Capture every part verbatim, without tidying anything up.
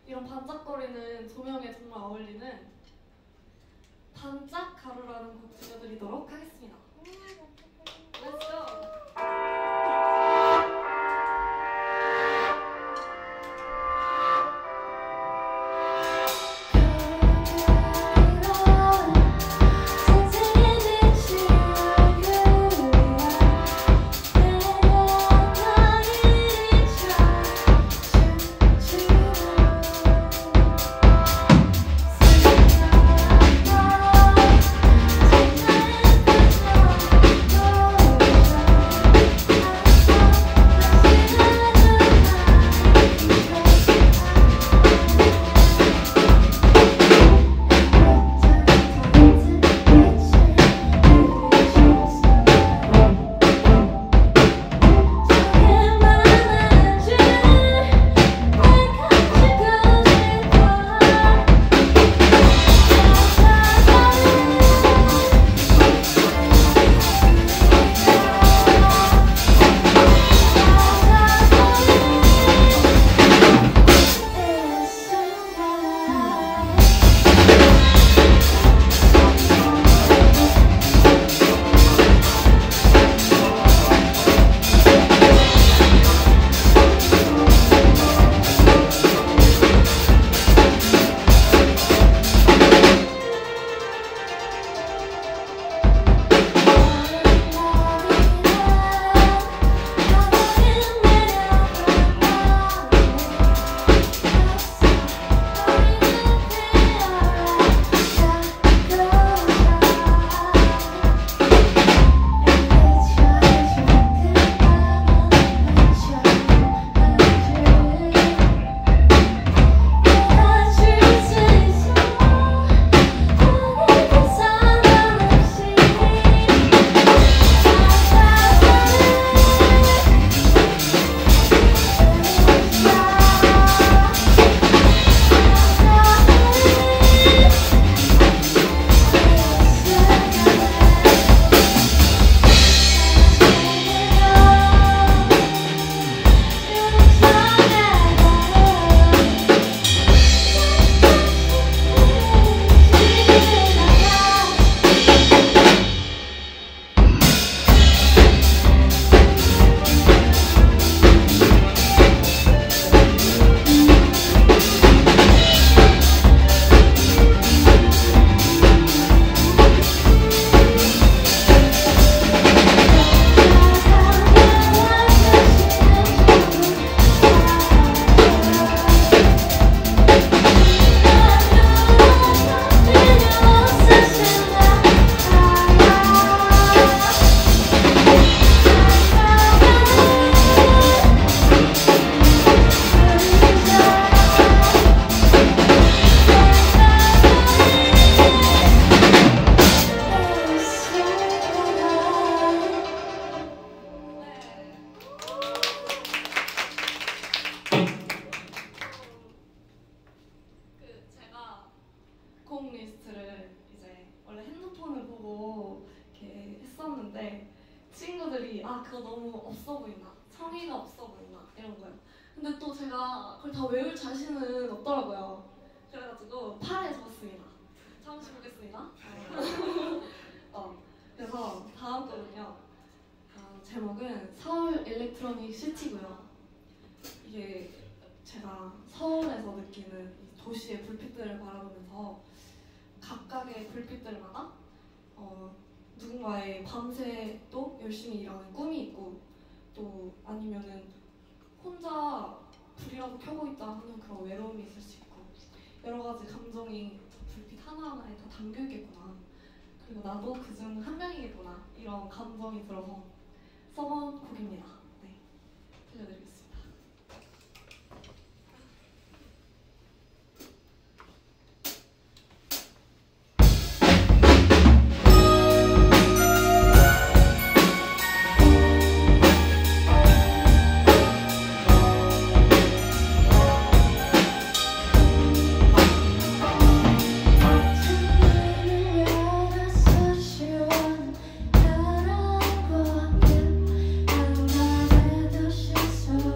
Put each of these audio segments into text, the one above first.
이런 반짝거리는 조명에 정말 어울리는 반짝 가루라는 곡 들려드리도록 하겠습니다. Let's go! 곡 리스트를 이제 원래 핸드폰을 보고 이렇게 했었는데 친구들이 아 그거 너무 없어 보인다, 성의가 없어 보인다 이런 거예요. 근데 또 제가 그걸 다 외울 자신은 없더라고요. 그래가지고 팔에 적었습니다. 잠시 보겠습니다. 어, 그래서 다음 거는요. 어, 제목은 서울 일렉트로닉 시티고요. 이게 제가 서울에서 느끼는 도시의 불빛들을 바라보면서 각각의 불빛들마다 어, 누군가의 밤새 또 열심히 일하는 꿈이 있고 또 아니면은 혼자 불이라도 켜고 있다 하는 그런 외로움이 있을 수 있고 여러 가지 감정이 저 불빛 하나하나에 다 담겨 있겠구나. 그리고 나도 그중 한 명이겠구나. 이런 감정이 들어서 써본 곡입니다. 네, 들려드리겠습니다. So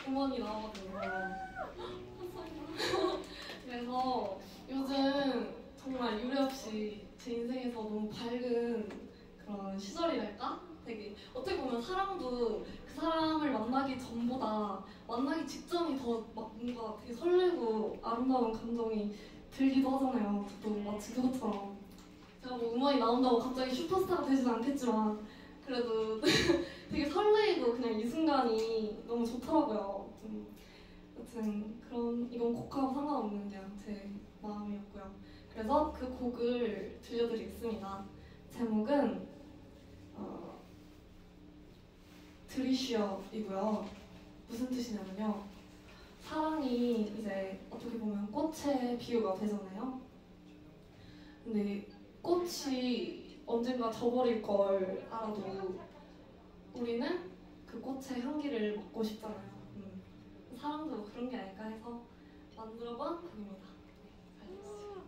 음원이 나오거든요. 그래서 요즘 정말 유례 없이 제 인생에서 너무 밝은 그런 시절이랄까? 되게 어떻게 보면 사람도 그 사람을 만나기 전보다 만나기 직전이 더 막 뭔가 되게 설레고 아름다운 감정이 들기도 하잖아요. 저도 마치 그것처럼 제가 뭐 음원이 나온다고 갑자기 슈퍼스타가 되진 않겠지만 그래도 되게 설레이고 그냥 이 순간이 너무 좋더라고요. 좀 여튼 그런 이건 곡하고 상관없는 그냥 제 마음이었고요. 그래서 그 곡을 들려드리겠습니다. 제목은 어, 드리쉬어이고요. 무슨 뜻이냐면요. 사랑이 이제 어떻게 보면 꽃의 비유가 되잖아요. 근데 꽃이 언젠가 져버릴 걸 알아도 우리는 그 꽃의 향기를 맡고 싶잖아요. 음. 사랑도 그런 게 아닐까 해서 만들어본 곡입니다. 알려주세요.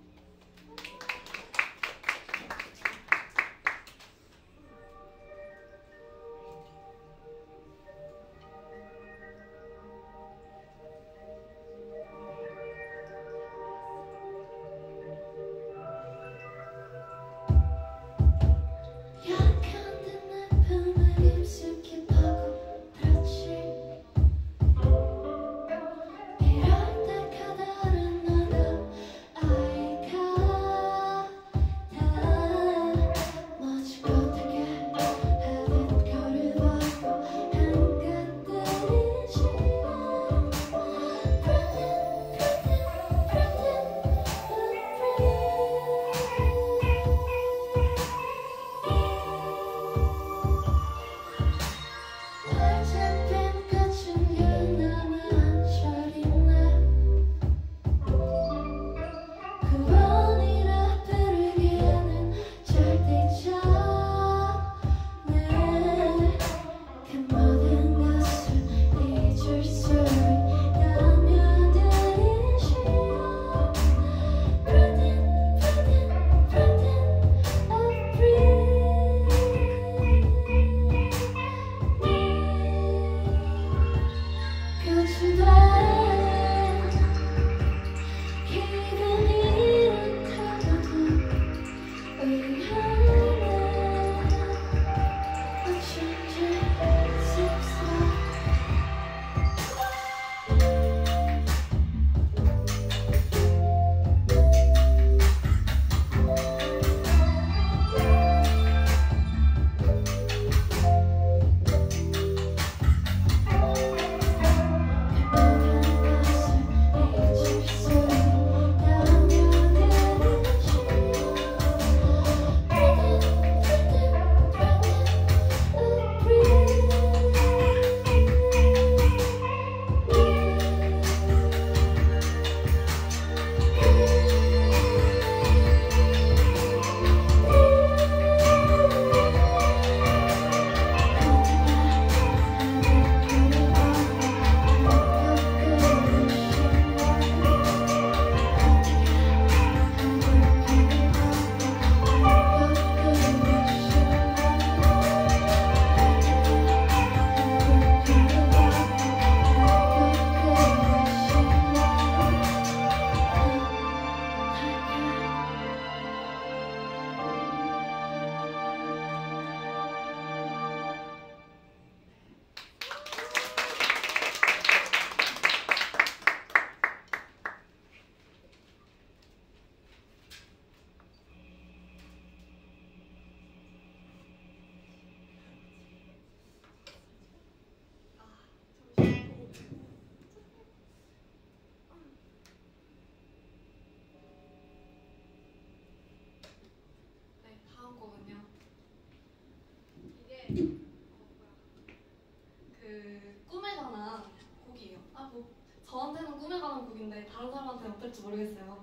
그 꿈에 관한 곡이에요. 아, 뭐 저한테는 꿈에 관한 곡인데 다른 사람한테는 어떨지 모르겠어요.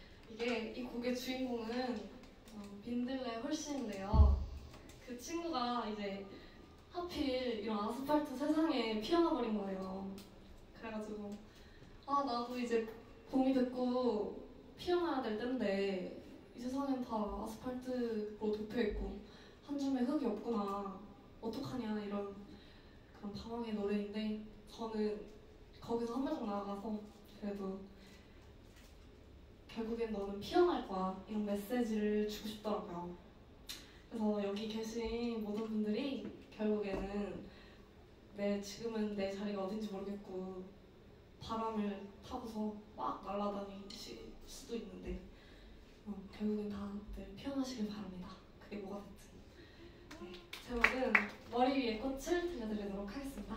이게 이 곡의 주인공은 어, 빈들레 홀씨인데요. 그 친구가 이제 하필 이런 아스팔트 세상에 피어나 버린 거예요. 그래가지고 아 나도 이제 봄이 됐고 피어나야 될 텐데 이 세상엔 다 아스팔트로 덮여있고 한 줌의 흙이 없구나 어떡하냐 이런 그런 방황의 노래인데 저는 거기서 한 발짝 나아가서 그래도 결국엔 너는 피어날 거야 이런 메시지를 주고 싶더라고요. 그래서 여기 계신 모든 분들이 결국에는 내 지금은 내 자리가 어딘지 모르겠고 바람을 타고서 막 날아다니실 수도 있는데 어, 결국엔 다들 피어나시길 바랍니다. 그게 뭐가 됐든. 네, 제목은 머리 위에 꽃을 들려드리도록 하겠습니다.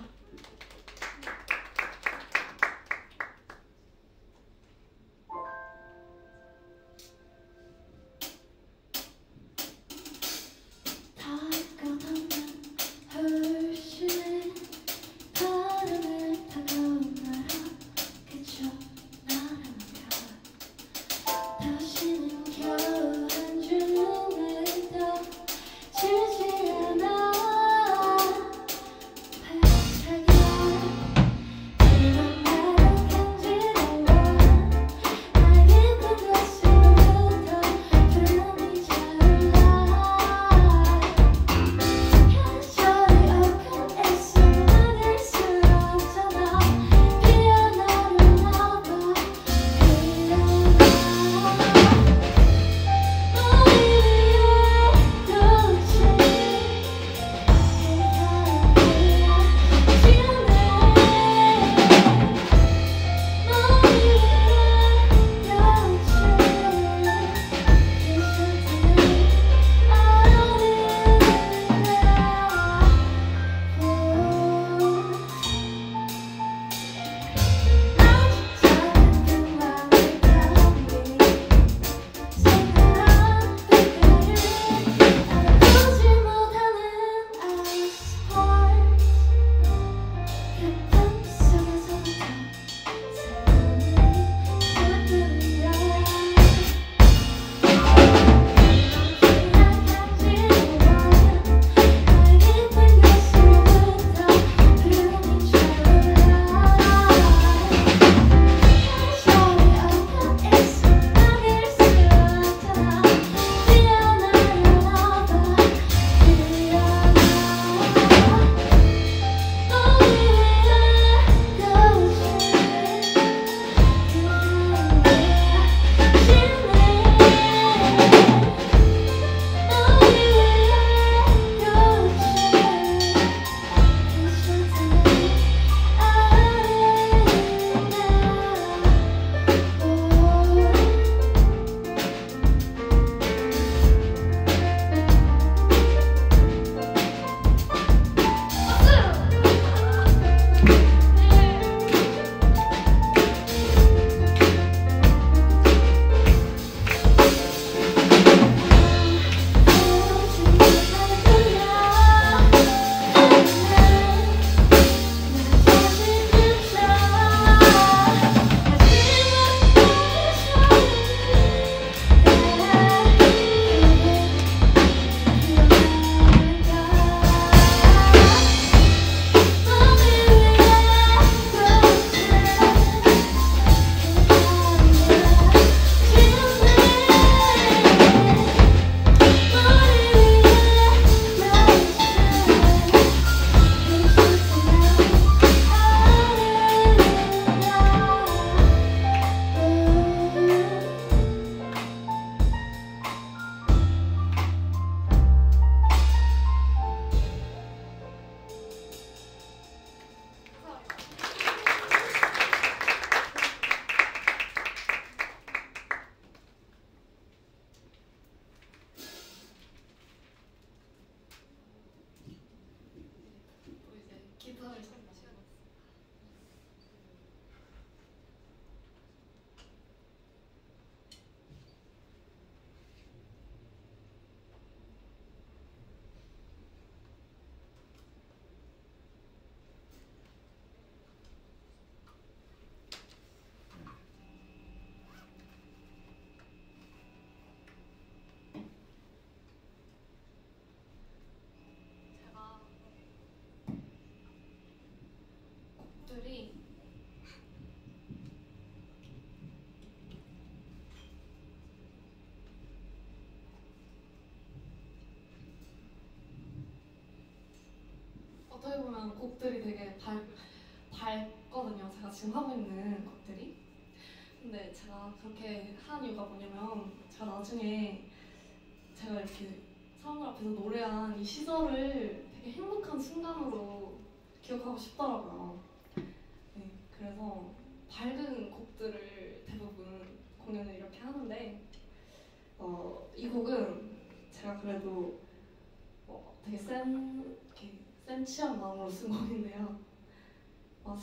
어떻게 보면 곡들이 되게 발, 밝거든요. 제가 지금 하고 있는 것들이. 근데 제가 그렇게 한 이유가 뭐냐면 제가 나중에 제가 이렇게 사람들 앞에서 노래한 이 시절을 되게 행복한 순간으로 기억하고 싶더라고요. 네, 그래서 밝은 곡들을 대부분 공연을 이렇게 하는데 어, 이 곡은 제가 그래도 어, 되게 센, 이렇게 센 취한 마음으로 쓴 곡인데요. 어,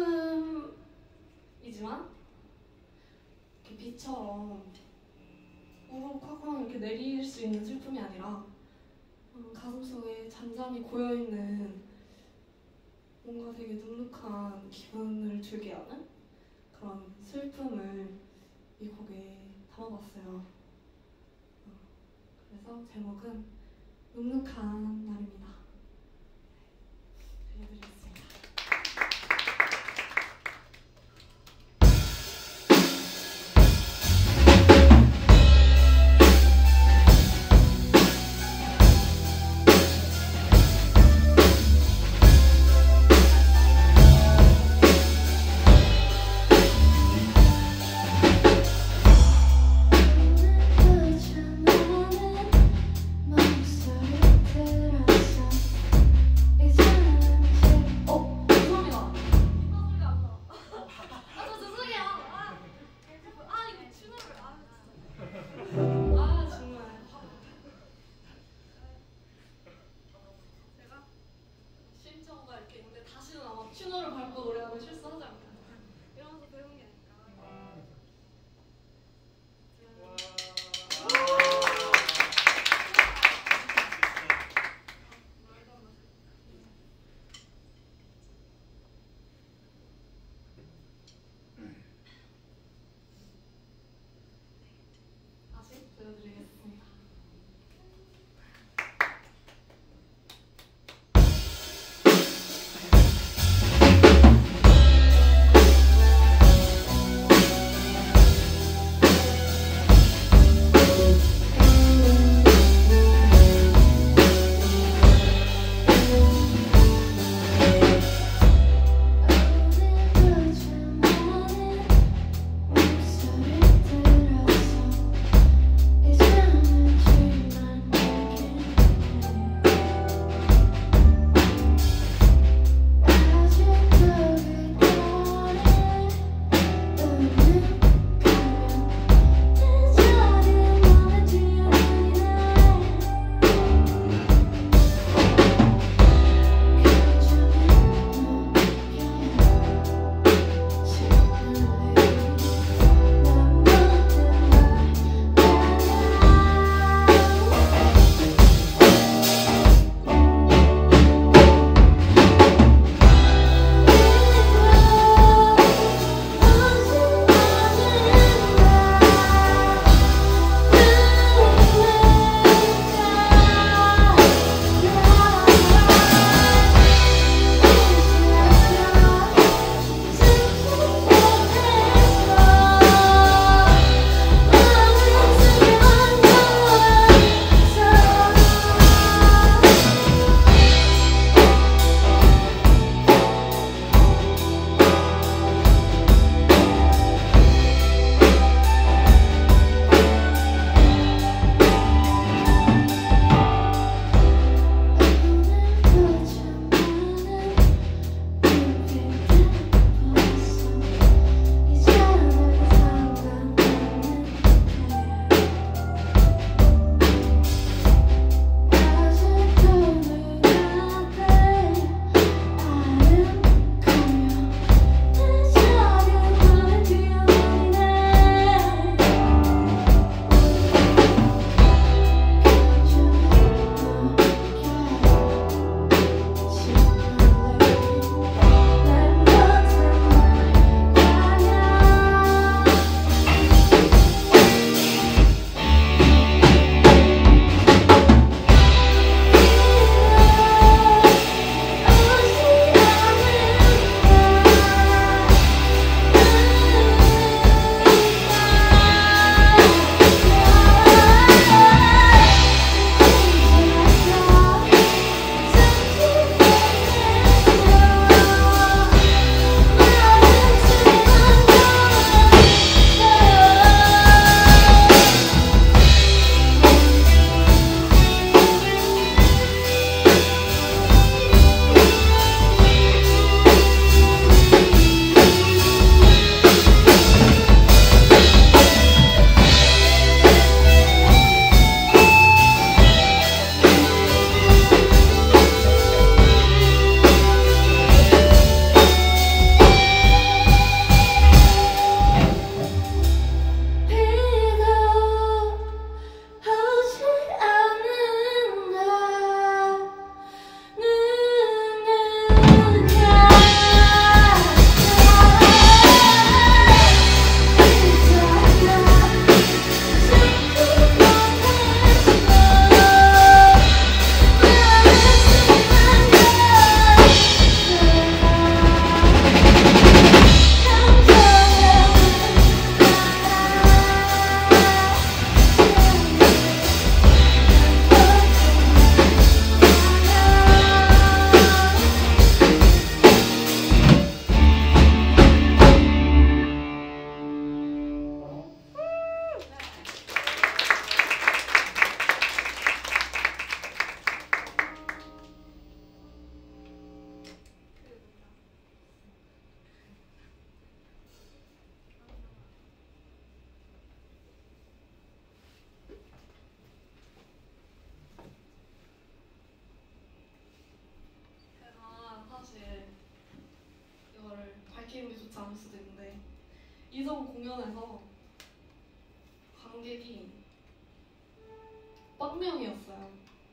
슬픔이지만 이렇게 비처럼 우르르 이렇게 내릴 수 있는 슬픔이 아니라 어, 가슴속에 잔잔히 고여있는 뭔가 되게 눅눅한 기분을 주게 하는 그런 슬픔을 이 곡에 담아봤어요. 어, 그래서 제목은 눅눅한 날입니다. 들려드리겠습니다. 멈춰 들어서 수도 있는데 이전 공연에서 관객이 빵명이었어요.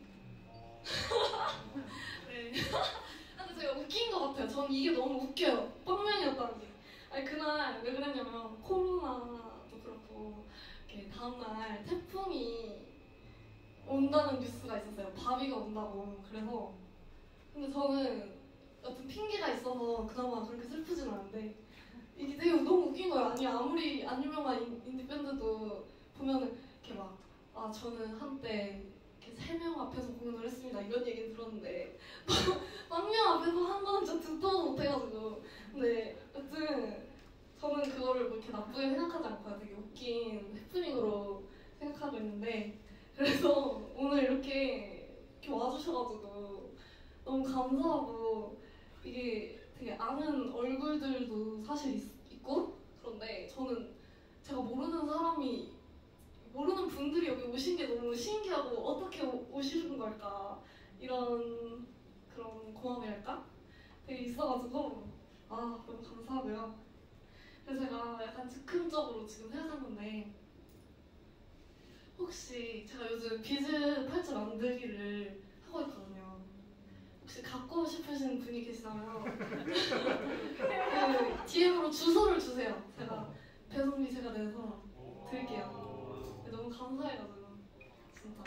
네. 근데 제가 웃긴 것 같아요. 전 이게 너무 웃겨요. 빵명이었다는 게. 아니 그날 왜 그랬냐면 코로나도 그렇고 이렇게 다음날 태풍이 온다는 뉴스가 있었어요. 바비가 온다고. 그래서 근데 저는 어떤 핑계가 있어서 그나마 그렇게 슬프진 않은데 이게 되게 너무 웃긴 거예요. 아니 아무리 안 유명한 인- 인디밴드도 보면은 이렇게 막 아 저는 한때 이렇게 세 명 앞에서 공연을 했습니다 이런 얘기는 들었는데 빵명 앞에서 한 거는 진짜 듣도 못해가지고 근데 여튼 저는 그거를 뭐 이렇게 나쁘게 생각하지 않고요. 되게 웃긴 해프닝으로 생각하고 있는데 그래서 오늘 이렇게, 이렇게 와주셔가지고 너무 감사하고 이게 되게 아는 얼굴들도 사실 있, 있고 그런데 저는 제가 모르는 사람이 모르는 분들이 여기 오신 게 너무 신기하고 어떻게 오, 오시는 걸까 이런 그런 고마움이랄까? 되게 있어가지고 아 너무 감사하고요. 그래서 제가 약간 즉흥적으로 지금 생각한 건데 혹시 제가 요즘 비즈 팔찌 만들기를 하고 있거든요. 혹시 갖고 싶으신 분이 계시다면 그 디엠으로 주소를 주세요. 제가 배송비 제가 내서 드릴게요. 너무 감사해가지고 진짜.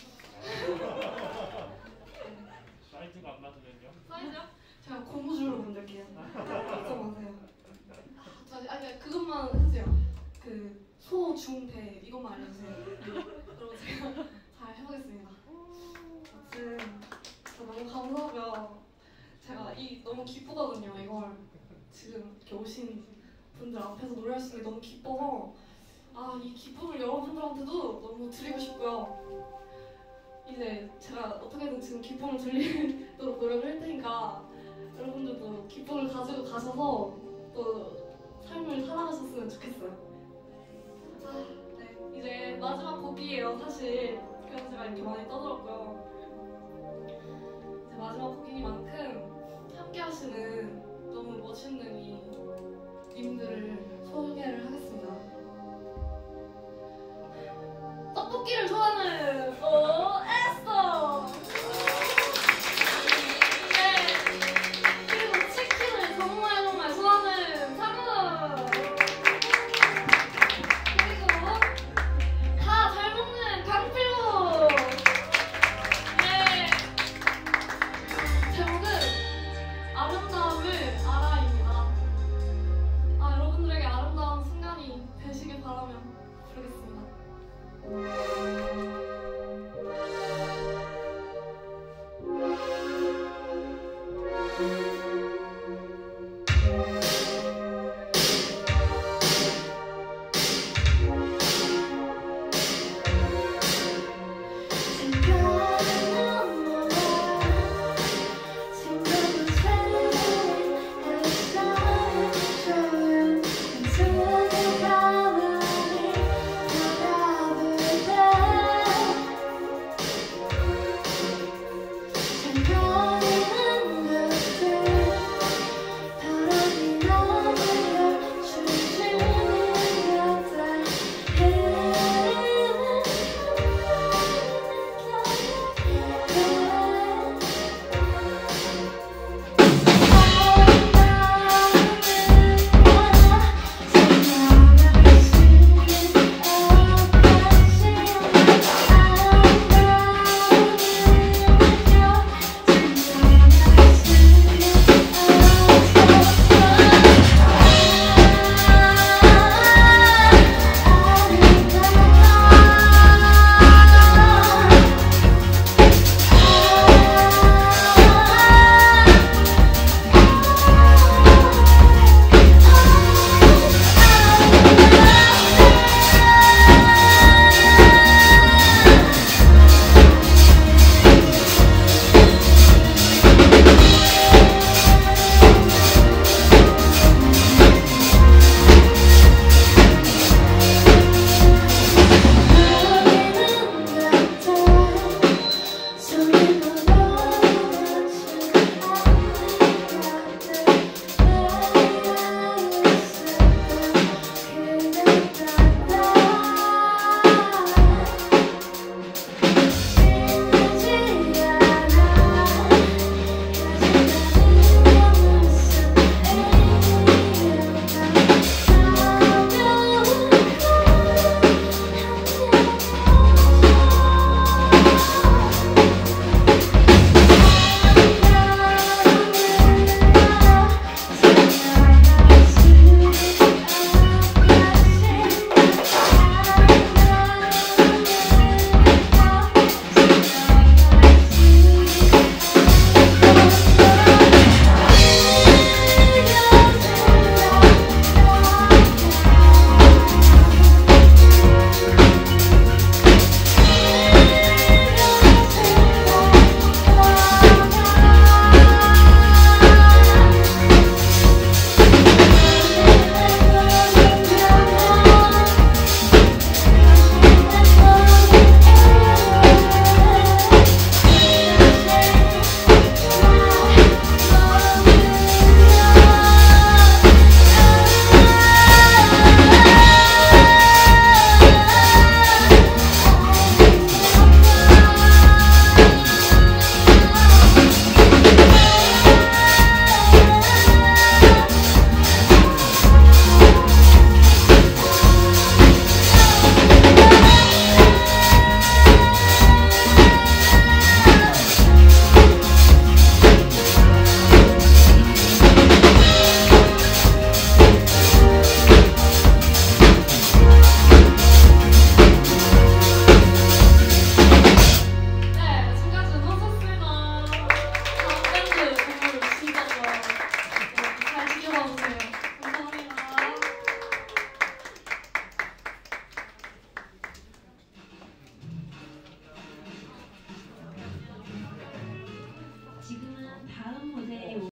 사이즈가 안 맞으면요? 사이즈요? 제가 고무줄로 만들게요. 걱정 마세요. 아, 아니 그것만 해주세요. 그 소, 중, 대 이것만 알려주세요. 그럼 제가 잘 해보겠습니다. 아무튼 진짜 너무 감사하고요. 제가 이 너무 기쁘거든요. 이걸 지금 이렇게 오신 분들 앞에서 노래할 수 있는 게 너무 기뻐서 아, 이 기쁨을 여러분들한테도 너무 드리고 싶고요. 이제 제가 어떻게든 지금 기쁨을 들리도록 노력을 할 테니까 여러분들도 기쁨을 가지고 가셔서 또 삶을 살아가셨으면 좋겠어요. 아, 네. 이제 마지막 곡이에요, 사실. 그래서 제가 이렇게 많이 떠들었고요.